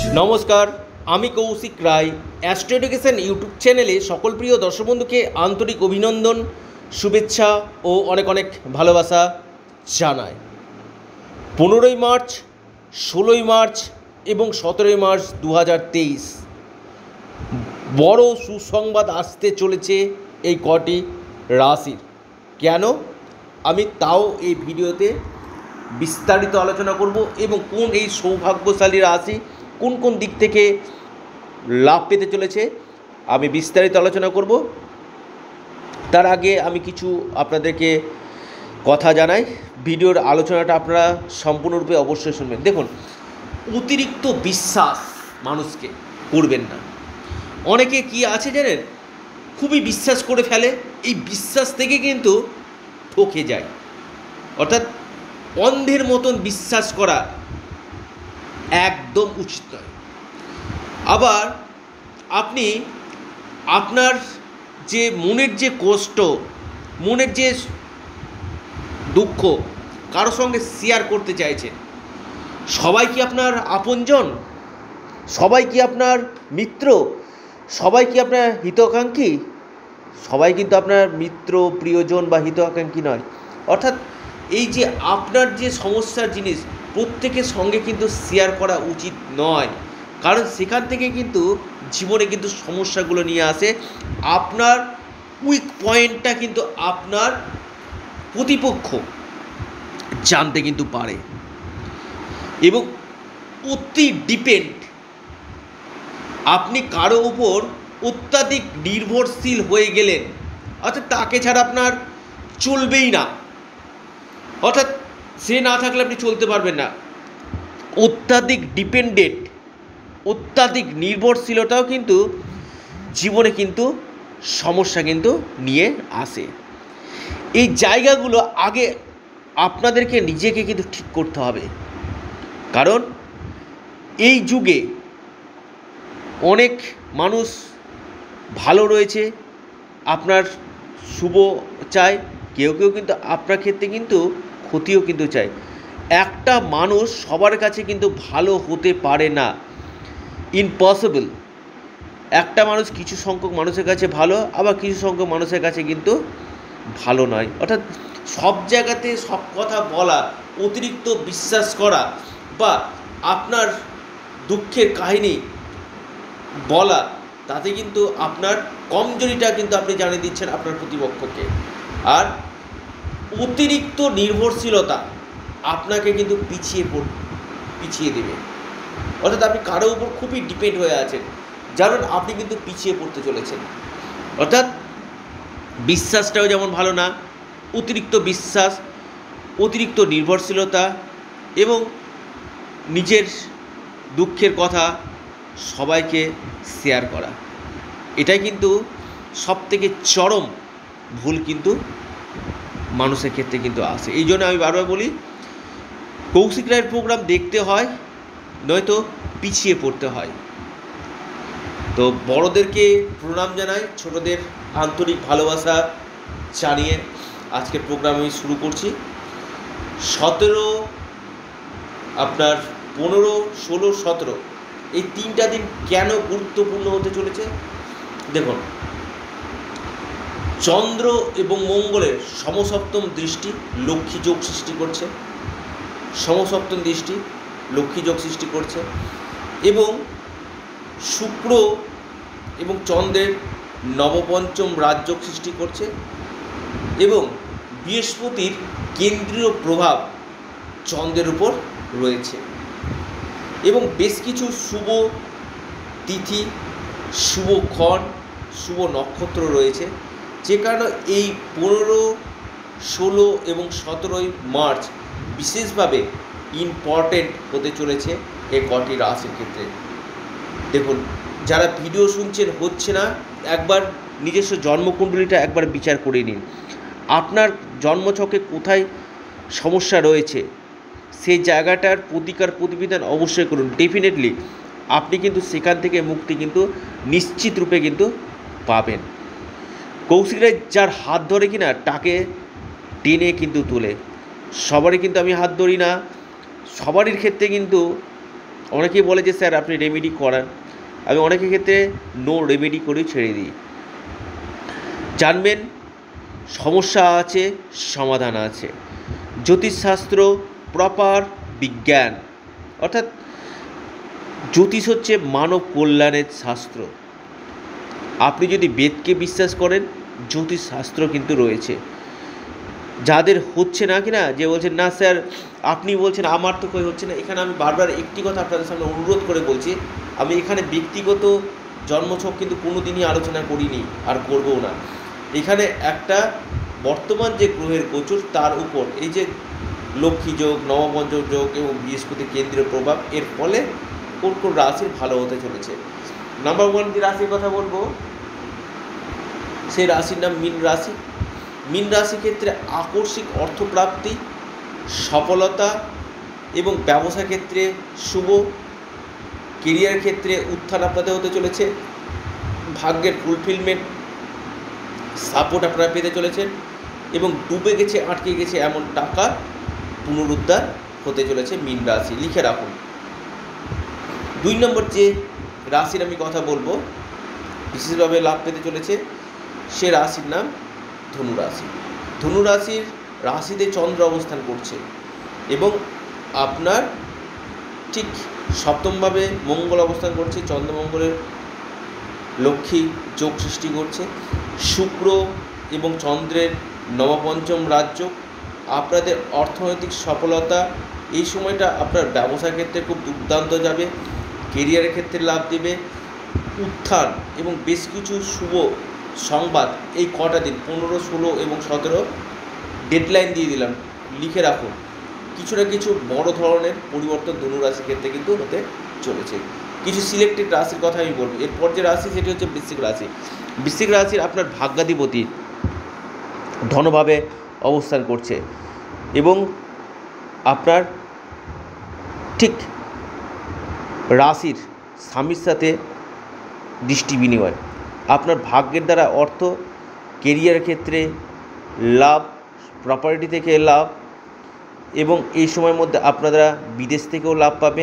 নমস্কার, আমি Koushik Roy. Astro education YouTube চ্যানেলে সকল প্রিয় দর্শক বন্ধুকে আন্তরিক অভিনন্দন, শুভেচ্ছা ও অনেক অনেক ভালোবাসা জানাই। 15ই মার্চ, 16ই মার্চ এবং 17ই মার্চ 2023 বড় সুসংবাদ আসতে চলেছে এই কটি রাশির। কেন আমি তাও এই ভিডিওতে বিস্তারিত আলোচনা করব এবং কোন এই সৌভাগ্যশালী রাশি কোন কোন দিক থেকে লাভ পেতে চলেছে আমি বিস্তারিত আলোচনা করব। তার আগে আমি কিছু আপনাদেরকে কথা জানাই। ভিডিওর আলোচনাটা আপনারা সম্পূর্ণরূপে অবশ্যই শুনবেন। দেখুন, অতিরিক্ত বিশ্বাস মানুষকে করবেন না। অনেকে কি আছে জানেন, খুবই বিশ্বাস করে ফেলে, এই বিশ্বাস থেকে কিন্তু ঠকে যায়। অর্থাৎ অন্ধের মতন বিশ্বাস করা একদম উচিত নয়। আবার আপনি আপনার যে মনের যে কষ্ট, মনের যে দুঃখ কারোর সঙ্গে শেয়ার করতে চাইছেন, সবাই কি আপনার আপনজন? সবাই কি আপনার মিত্র? সবাই কি আপনার হিতাকাঙ্ক্ষী? সবাই কিন্তু আপনার মিত্র, প্রিয়জন বা হিতাকাঙ্ক্ষী নয়। অর্থাৎ এই যে আপনার যে সমস্যার জিনিস প্রত্যেকের সঙ্গে কিন্তু শেয়ার করা উচিত নয়, কারণ সেখান থেকে কিন্তু জীবনে কিন্তু সমস্যাগুলো নিয়ে আসে। আপনার উইক পয়েন্টটা কিন্তু আপনার প্রতিপক্ষ জানতে কিন্তু পারে এবং অতি ডিপেন্ড আপনি কারো উপর অত্যাধিক নির্ভরশীল হয়ে গেলেন, অর্থাৎ তাকে ছাড়া আপনার চলবেই না। অর্থাৎ সে না থাকলে আপনি চলতে পারবেন না। অত্যাধিক ডিপেন্ডেন্ট, অত্যাধিক নির্ভরশীলতাও কিন্তু জীবনে কিন্তু সমস্যা কিন্তু নিয়ে আসে। এই জায়গাগুলো আগে আপনাদেরকে নিজেকে কিন্তু ঠিক করতে হবে, কারণ এই যুগে অনেক মানুষ ভালো রয়েছে, আপনার শুভ চায়, কেউ কেউ কিন্তু আপনার ক্ষেত্রে কিন্তু ক্ষতিও কিন্তু চায়। একটা মানুষ সবার কাছে কিন্তু ভালো হতে পারে না, ইম্পসিবল। একটা মানুষ কিছু সংখ্যক মানুষের কাছে ভালো, আবার কিছু সংখ্যক মানুষের কাছে কিন্তু ভালো নয়। অর্থাৎ সব জায়গাতে সব কথা বলা, অতিরিক্ত বিশ্বাস করা বা আপনার দুঃখের কাহিনী বলা, তাতে কিন্তু আপনার কমজোরিটা কিন্তু আপনি জানিয়ে দিচ্ছেন আপনার প্রতিপক্ষকে। আর অতিরিক্ত নির্ভরশীলতা আপনাকে কিন্তু পিছিয়ে দেবে। অর্থাৎ আপনি কারো উপর খুবই ডিপেন্ড হয়ে আছেন, জানেন আপনি কিন্তু পিছিয়ে পড়তে চলেছেন। অর্থাৎ বিশ্বাসটাও যেমন ভালো না, অতিরিক্ত বিশ্বাস, অতিরিক্ত নির্ভরশীলতা এবং নিজের দুঃখের কথা সবাইকে শেয়ার করা, এটাই কিন্তু সবথেকে চরম ভুল কিন্তু মানুষের ক্ষেত্রে কিন্তু আসে। এই জন্য আমি বারবার বলি, কৌশিক রায়ের প্রোগ্রাম দেখতে হয়, নয়তো পিছিয়ে পড়তে হয়। তো বড়দেরকে প্রণাম জানাই, ছোটদের আন্তরিক ভালোবাসা জানিয়ে আজকের প্রোগ্রাম আমি শুরু করছি। 15, 16, 17 এই 3টা দিন কেন গুরুত্বপূর্ণ হতে চলেছে দেখুন। চন্দ্র এবং মঙ্গলের সমসপ্তম দৃষ্টি লক্ষ্মী যোগ সৃষ্টি করছে, সমসপ্তম দৃষ্টি লক্ষ্মী যোগ সৃষ্টি করছে এবং শুক্র এবং চন্দ্রের নবপঞ্চম রাজযোগ সৃষ্টি করছে এবং বৃহস্পতির কেন্দ্রীয় প্রভাব চন্দ্রের উপর রয়েছে এবং বেশ কিছু শুভ তিথি, শুভক্ষণ, শুভ নক্ষত্র রয়েছে, যে কারণে এই 15, 16 এবং 17ই মার্চ বিশেষভাবে ইম্পর্টেন্ট হতে চলেছে এই কটি রাশির ক্ষেত্রে। দেখুন, যারা ভিডিও শুনছেন হচ্ছে না, একবার নিজস্ব জন্মকুণ্ডলীটা একবার বিচার করে নিন। আপনার জন্মছকে কোথায় সমস্যা রয়েছে সেই জায়গাটার প্রতিকার প্রতিবিধান অবশ্যই করুন। ডেফিনেটলি আপনি কিন্তু সেখান থেকে মুক্তি কিন্তু নিশ্চিত রূপে কিন্তু পাবেন। কৌশিক রায় যার হাত ধরে কিনা তাকে টেনে কিন্তু তোলে। সবারই কিন্তু আমি হাত ধরি না, সবারই ক্ষেত্রে কিন্তু অনেকেই বলে যে স্যার আপনি রেমেডি করান, আমি অনেকের ক্ষেত্রে নো রেমেডি করেই ছেড়ে দিই। জানবেন সমস্যা আছে, সমাধান আছে। জ্যোতিষশাস্ত্র প্রপার বিজ্ঞান, অর্থাৎ জ্যোতিষ হচ্ছে মানব কল্যাণের শাস্ত্র। আপনি যদি বেদকে বিশ্বাস করেন, জ্যোতিষশাস্ত্র কিন্তু রয়েছে। যাদের হচ্ছে না কি না, যে বলছেন না স্যার আপনি বলছেন আমার তো কই হচ্ছে না, এখানে আমি বারবার একটি কথা আপনাদের সামনে অনুরোধ করে বলছি, আমি এখানে ব্যক্তিগত জন্মছক কিন্তু কোনো দিনই আলোচনা করিনি আর করবও না। এখানে একটা বর্তমান যে গ্রহের গোচর তার উপর এই যে লক্ষ্মী যোগ, নবপঞ্চম যোগ এবং বৃহস্পতি কেন্দ্রীয় প্রভাব, এর ফলে কোন কোন রাশির ভালো হতে চলেছে। নাম্বার 1 যে রাশির কথা বলবো, সেই রাশির নাম মীন রাশি। মীন রাশির ক্ষেত্রে আকস্মিক অর্থপ্রাপ্তি, সফলতা এবং ব্যবসা ক্ষেত্রে শুভ, কেরিয়ার ক্ষেত্রে উত্থান আপনাদের হতে চলেছে, ভাগ্যের ফুলফিলমেন্ট, সাপোর্ট আপনারা পেতে চলেছেন এবং ডুবে গেছে, আটকে গেছে এমন টাকা পুনরুদ্ধার হতে চলেছে মীন রাশি। লিখে রাখুন। 2 নম্বর যে রাশির আমি কথা বলবো বিশেষভাবে লাভ পেতে চলেছে, সে রাশির নাম ধনু রাশি। ধনু রাশির রাশিতে চন্দ্র অবস্থান করছে এবং আপনার ঠিক সপ্তমভাবে মঙ্গল অবস্থান করছে, চন্দ্রমঙ্গলের লক্ষ্মী যোগ সৃষ্টি করছে। শুক্র এবং চন্দ্রের নবপঞ্চম রাজ্য, আপনাদের অর্থনৈতিক সফলতা এই সময়টা আপনার ব্যবসা ক্ষেত্রে খুব দুর্দান্ত যাবে, কেরিয়ারের ক্ষেত্রে লাভ দেবে, উত্থান এবং বেশ কিছু শুভ সংবাদ এই কটা দিন 15, 16 এবং 17 ডেডলাইন দিয়ে দিলাম, লিখে রাখুন। কিছু না কিছু বড় ধরনের পরিবর্তন ধনুরাশির ক্ষেত্রে কিন্তু হতে চলেছে। কিছু সিলেক্টেড রাশির কথা আমি বলবো। এরপর যে রাশি সেটি হচ্ছে বৃশ্চিক রাশি। বৃশ্চিক রাশির আপনার ভাগ্যাধিপতি ধনভাবে অবস্থান করছে এবং আপনার ঠিক রাশির স্বামীর সাথে দৃষ্টি বিনিময়, আপনার ভাগ্যের দ্বারা অর্থ, কেরিয়ার ক্ষেত্রে লাভ, প্রপার্টি থেকে লাভ এবং এই সময়ের মধ্যে আপনারা বিদেশ থেকেও লাভ পাবেন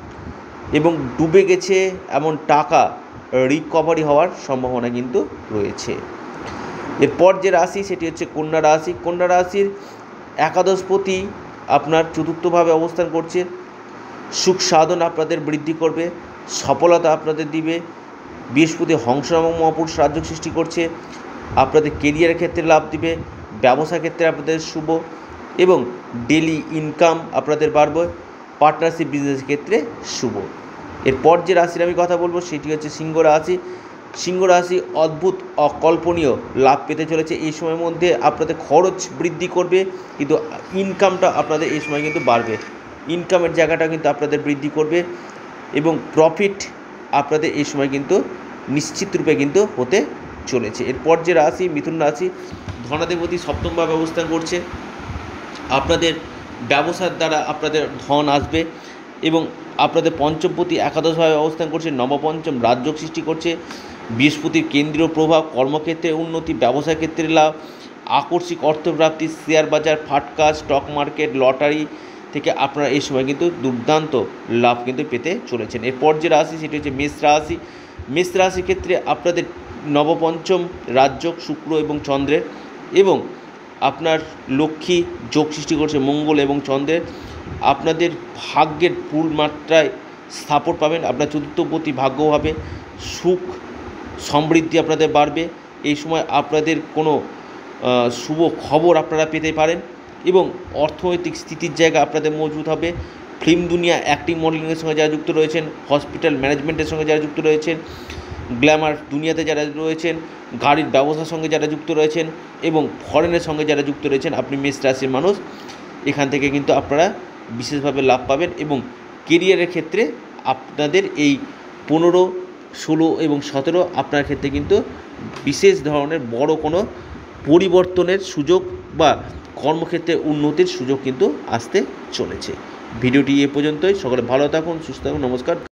এবং ডুবে গেছে এমন টাকা রিকভারি হওয়ার সম্ভাবনা কিন্তু রয়েছে। এরপর যে রাশি সেটি হচ্ছে কন্যা রাশি। কন্যা রাশির একাদশপতি আপনার চতুর্থভাবে অবস্থান করছে, সুখ সাধন আপনাদের বৃদ্ধি করবে, সফলতা আপনাদের দিবে। বৃহস্পতি হংস এবং মহাপুরুষ রাজ্য সৃষ্টি করছে, আপনাদের কেরিয়ারের ক্ষেত্রে লাভ দিবে, ব্যবসা ক্ষেত্রে আপনাদের শুভ এবং ডেলি ইনকাম আপনাদের বাড়বে, পার্টনারশিপ বিজনেস ক্ষেত্রে শুভ। এরপর যে রাশির আমি কথা বলবো সেটি হচ্ছে সিংহ রাশি। সিংহ রাশি অদ্ভুত অকল্পনীয় লাভ পেতে চলেছে। এই সময়ের মধ্যে আপনাদের খরচ বৃদ্ধি করবে কিন্তু ইনকামটা আপনাদের এই সময় কিন্তু বাড়বে, ইনকামের জায়গাটা কিন্তু আপনাদের বৃদ্ধি করবে এবং প্রফিট আপনাদের এই সময় কিন্তু নিশ্চিত রূপে কিন্তু হতে চলেছে। এরপর যে রাশি মিথুন রাশি, ধনাধিপতি সপ্তমভাবে অবস্থান করছে, আপনাদের ব্যবসার দ্বারা আপনাদের ধন আসবে এবং আপনাদের পঞ্চমপতি একাদশভাবে অবস্থান করছে, নবপঞ্চম রাজ্য সৃষ্টি করছে। বৃহস্পতির কেন্দ্রীয় প্রভাব, কর্মক্ষেত্রে উন্নতি, ব্যবসা ক্ষেত্রে লাভ, আকস্মিক অর্থপ্রাপ্তি, শেয়ার বাজার, ফাটকা, স্টক মার্কেট, লটারি থেকে আপনারা এই সময় কিন্তু দুর্দান্ত লাভ কিন্তু পেতে চলেছেন। এরপর যে রাশি সেটি হচ্ছে মেষ রাশি। মেষ রাশির ক্ষেত্রে আপনাদের নবপঞ্চম রাজ্য শুক্র এবং চন্দ্রের এবং আপনার লক্ষ্মী যোগ সৃষ্টি করছে মঙ্গল এবং চন্দ্রের, আপনাদের ভাগ্যের ফুল মাত্রায় সাপোর্ট পাবেন, আপনার চতুর্থপতি ভাগ্য হবে, সুখ সমৃদ্ধি আপনাদের বাড়বে। এই সময় আপনাদের কোনো শুভ খবর আপনারা পেতে পারেন এবং অর্থনৈতিক স্থিতির জায়গা আপনাদের মজবুত হবে। ফিল্ম দুনিয়া, অ্যাক্টিং, মডেলিংয়ের সঙ্গে যারা যুক্ত রয়েছেন, হসপিটাল ম্যানেজমেন্টের সঙ্গে যারা যুক্ত রয়েছেন, গ্ল্যামার দুনিয়াতে যারা রয়েছেন, গাড়ির ব্যবসার সঙ্গে যারা যুক্ত রয়েছেন এবং ফরেনের সঙ্গে যারা যুক্ত রয়েছেন, আপনি মেষ রাশির মানুষ, এখান থেকে কিন্তু আপনারা বিশেষভাবে লাভ পাবেন এবং কেরিয়ারের ক্ষেত্রে আপনাদের এই 15, 16 এবং 17 আপনার ক্ষেত্রে কিন্তু বিশেষ ধরনের বড় কোনো পরিবর্তনের সুযোগ বা কর্মক্ষেত্রে উন্নতির সুযোগ কিন্তু আসতে চলেছে। ভিডিওটি এ পর্যন্তই। সকলে ভালো থাকুন, সুস্থ থাকুন, নমস্কার।